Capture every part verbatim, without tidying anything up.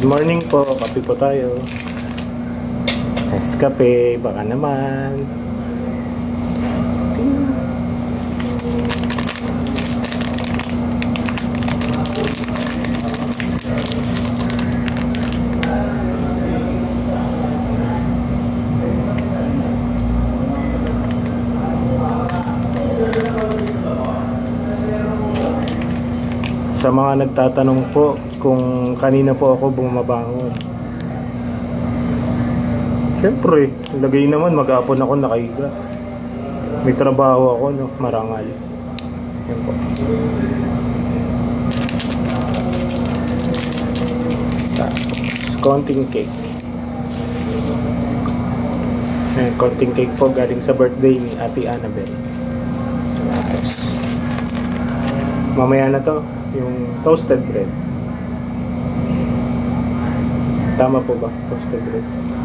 Good morning po, kape po tayo. Nescafe, baka naman. Sa mga nagtatanong po kung kanina po ako bumabangon, siyempre, lagay naman maghapon ako nakahiga. May trabaho ako, no? Marangal. Yan po. Tapos, konting cake. Ayan, konting cake po galing sa birthday ni Ate Annabel. Tapos, mamaya na to, yung toasted bread. Tama po ba? Toasted bread.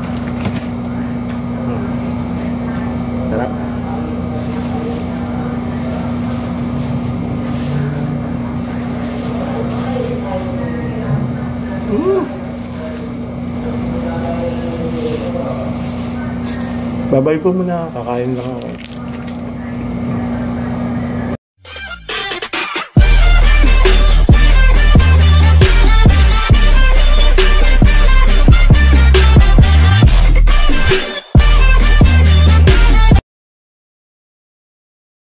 Hmm. Sarap. Mm. Babay po muna. Kakain lang ako.